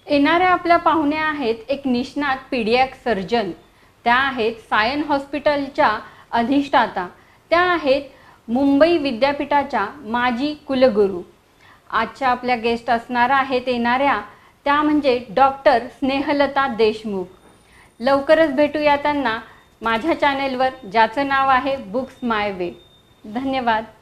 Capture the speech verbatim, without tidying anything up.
येणाऱ्या आपल्या पाहुण्या आहेत एक निष्णात पीडियाक सर्जन, त्या आहेत सायन हॉस्पिटलच्या अधिष्ठाता, त्या आहेत मुंबई विद्यापीठाच्या माजी कुलगुरू। आजच्या आपल्या गेस्ट असणार आहेत येणाऱ्या त्या म्हणजे डॉक्टर स्नेहलता देशमुख। लवकरच भेटूया त्यांना माझ्या चॅनेलवर, ज्याचं नाव आहे बुक्स माय वे। धन्यवाद।